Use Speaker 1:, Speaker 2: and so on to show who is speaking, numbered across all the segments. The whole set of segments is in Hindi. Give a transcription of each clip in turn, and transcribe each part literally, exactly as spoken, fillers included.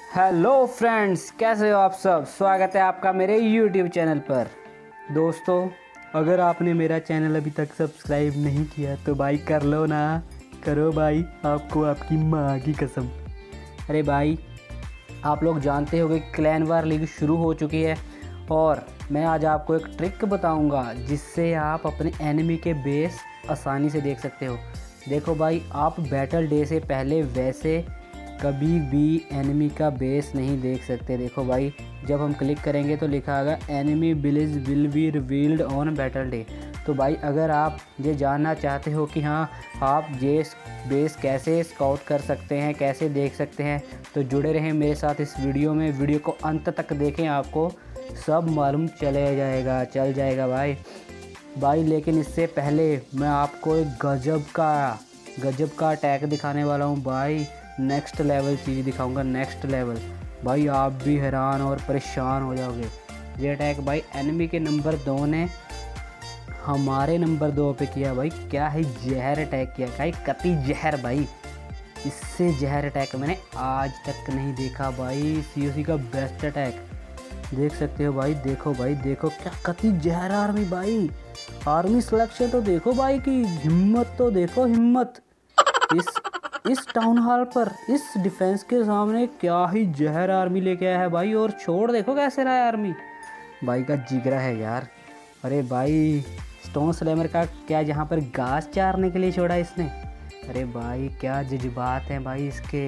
Speaker 1: हेलो फ्रेंड्स, कैसे हो आप सब। स्वागत है आपका मेरे यूट्यूब चैनल पर। दोस्तों, अगर आपने मेरा चैनल अभी तक सब्सक्राइब नहीं किया तो भाई कर लो ना, करो भाई, आपको आपकी माँ की कसम। अरे भाई, आप लोग जानते हो कि क्लैन वार लीग शुरू हो चुकी है और मैं आज आपको एक ट्रिक बताऊंगा जिससे आप अपने एनिमी के बेस आसानी से देख सकते हो। देखो भाई, आप बैटल डे से पहले वैसे कभी भी एनिमी का बेस नहीं देख सकते। देखो भाई, जब हम क्लिक करेंगे तो लिखा होगा enemy village will be revealed on battle day. तो भाई, अगर आप ये जानना चाहते हो कि हाँ आप ये बेस कैसे स्काउट कर सकते हैं, कैसे देख सकते हैं, तो जुड़े रहें मेरे साथ इस वीडियो में। वीडियो को अंत तक देखें, आपको सब मालूम चले जाएगा चल जाएगा भाई भाई लेकिन इससे पहले मैं आपको एक गजब का गजब का अटैक दिखाने वाला हूँ भाई। नेक्स्ट लेवल चीज़ दिखाऊंगा, नेक्स्ट लेवल भाई। आप भी हैरान और परेशान हो जाओगे। ये अटैक भाई एनिमी के नंबर दो ने हमारे नंबर दो पे किया भाई। क्या है, जहर अटैक किया भाई, कती जहर भाई। इससे जहर अटैक मैंने आज तक नहीं देखा भाई। सीओसी का बेस्ट अटैक देख सकते हो भाई। देखो भाई, देखो क्या कती जहर आर्मी भाई। आर्मी सिलेक्शन तो देखो भाई की हिम्मत, तो देखो हिम्मत। इस इस टाउन हॉल पर इस डिफेंस के सामने क्या ही जहर आर्मी लेके आया है भाई। और छोड़ देखो कैसे रहा है आर्मी भाई का जिगरा है यार। अरे भाई, स्टोन स्लैमर का क्या जहाँ पर घास चारने के लिए छोड़ा इसने। अरे भाई, क्या जज्बात हैं भाई इसके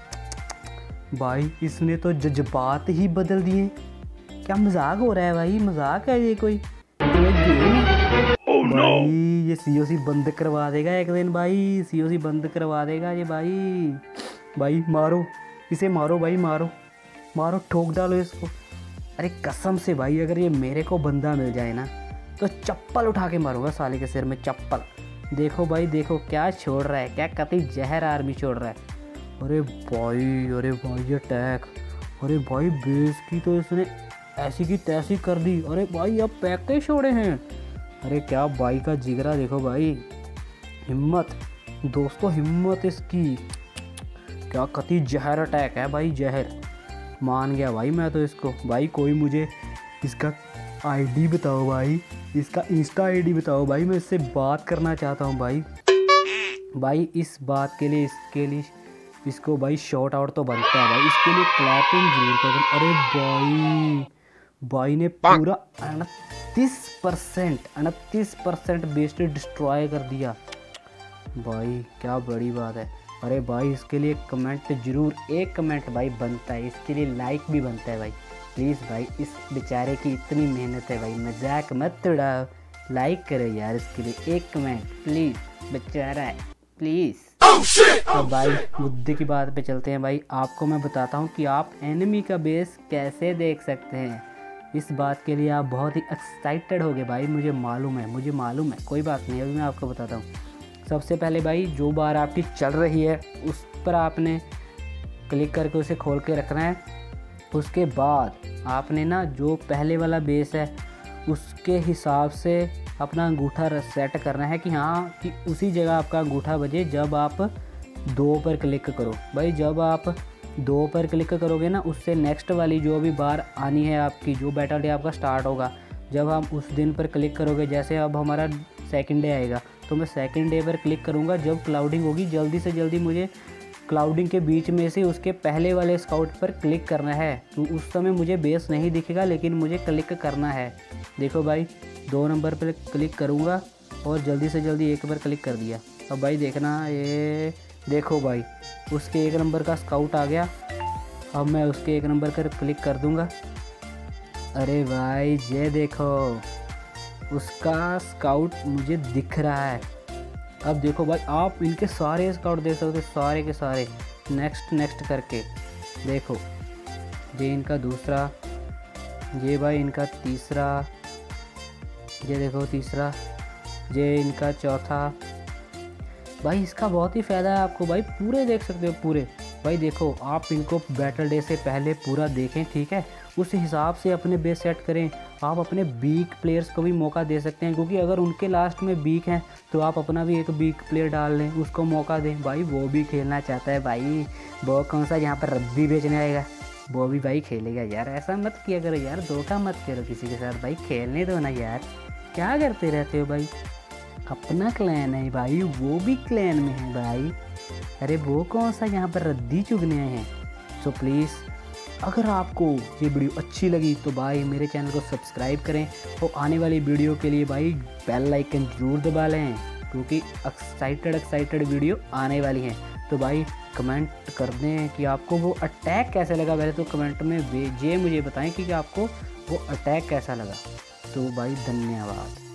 Speaker 1: भाई। इसने तो जज्बात ही बदल दिए। क्या मजाक हो रहा है भाई, मजाक है ये कोई oh, no. भाई ये सीओसी बंद करवा देगा एक दिन भाई। सीओसी बंद करवा देगा ये भाई। भाई मारो इसे, मारो भाई, मारो मारो, ठोक डालो इसको। अरे कसम से भाई, अगर ये मेरे को बंदा मिल जाए ना तो चप्पल उठा के मारूंगा साले के सिर में, चप्पल। देखो भाई, देखो क्या छोड़ रहा है, क्या कतई जहर आर्मी छोड़ रहा है। अरे भाई, अरे भाई ये अटैक, अरे भाई बेस की तो इसने ऐसी की तैसी कर दी। अरे भाई, अब पैके छोड़े हैं। अरे क्या भाई का जिगरा देखो भाई, हिम्मत दोस्तों, हिम्मत इसकी। क्या कती जहर अटैक है भाई, जहर। मान गया भाई मैं तो इसको। भाई कोई मुझे इसका आईडी बताओ भाई, इसका इंस्टा आईडी बताओ भाई, मैं इससे बात करना चाहता हूँ भाई। भाई इस बात के लिए इसके लिए इसको भाई शॉर्ट आउट तो बनता है भाई। इसके लिए क्लैपिंग जरूर कर दें। अरे भाई, भाई ने पूरा उनतीस परसेंट उनतीस परसेंट बेस्ट डिस्ट्रॉय कर दिया भाई। क्या बड़ी बात है। अरे भाई, इसके लिए कमेंट जरूर, एक कमेंट भाई बनता है, इसके लिए लाइक भी बनता है भाई। प्लीज़ भाई, इस बेचारे की इतनी मेहनत है भाई, मजाक मत उड़ाओ। लाइक करो यार, इसके लिए एक कमेंट प्लीज़, बेचारा है प्लीज़। तो भाई मुद्दे की बात पे चलते हैं भाई। आपको मैं बताता हूँ कि आप एनिमी का बेस कैसे देख सकते हैं। इस बात के लिए आप बहुत ही एक्साइटेड होगे भाई, मुझे मालूम है, मुझे मालूम है। कोई बात नहीं, अभी मैं आपको बताता हूँ। सबसे पहले भाई, जो बार आपकी चल रही है उस पर आपने क्लिक करके उसे खोल के रखना है। उसके बाद आपने ना जो पहले वाला बेस है उसके हिसाब से अपना अंगूठा सेट करना है कि हाँ कि उसी जगह आपका अंगूठा बजे जब आप दो पर क्लिक करो भाई। जब आप दो पर क्लिक करोगे ना, उससे नेक्स्ट वाली जो भी बार आनी है आपकी, जो बैटल डे आपका स्टार्ट होगा, जब हम उस दिन पर क्लिक करोगे, जैसे अब हमारा सेकंड डे आएगा तो मैं सेकंड डे पर क्लिक करूँगा। जब क्लाउडिंग होगी, जल्दी से जल्दी मुझे क्लाउडिंग के बीच में से उसके पहले वाले स्काउट पर क्लिक करना है। तो उस समय मुझे बेस नहीं दिखेगा, लेकिन मुझे क्लिक करना है। देखो भाई, दो नंबर पर क्लिक करूँगा और जल्दी से जल्दी एक पर क्लिक कर दिया। अब भाई देखना, ये देखो भाई, उसके एक नंबर का स्काउट आ गया। अब मैं उसके एक नंबर पर क्लिक कर दूंगा। अरे भाई ये देखो, उसका स्काउट मुझे दिख रहा है। अब देखो भाई, आप इनके सारे स्काउट देख सकते हो, सारे के सारे नेक्स्ट नेक्स्ट करके। देखो ये इनका दूसरा, ये भाई इनका तीसरा, ये देखो तीसरा, ये इनका चौथा। भाई इसका बहुत ही फ़ायदा है आपको भाई, पूरे देख सकते हो पूरे। भाई देखो, आप इनको बैटल डे से पहले पूरा देखें, ठीक है, उस हिसाब से अपने बेस सेट करें। आप अपने वीक प्लेयर्स को भी मौका दे सकते हैं, क्योंकि अगर उनके लास्ट में वीक हैं तो आप अपना भी एक वीक प्लेयर डाल लें, उसको मौका दें। भाई वो भी खेलना चाहता है भाई, वो कौन सा यहाँ पर रद्दी बेचने आएगा। वो भी भाई खेलेगा यार। ऐसा मत किया करो यार, धोखा मत करो किसी के साथ भाई, खेलने दो ना यार, क्या करते रहते हो भाई। अपना क्लैन है भाई, वो भी क्लैन में है भाई। अरे वो कौन सा यहाँ पर रद्दी चुगने आए हैं। सो प्लीज़ अगर आपको ये वीडियो अच्छी लगी तो भाई मेरे चैनल को सब्सक्राइब करें और आने वाली वीडियो के लिए भाई बेल आइकन जरूर दबा लें, क्योंकि एक्साइटेड एक्साइटेड वीडियो आने वाली हैं। तो भाई कमेंट कर दें कि आपको वो अटैक कैसे लगा, पहले तो कमेंट में ये मुझे बताएं कि आपको वो अटैक कैसा लगा। तो भाई धन्यवाद।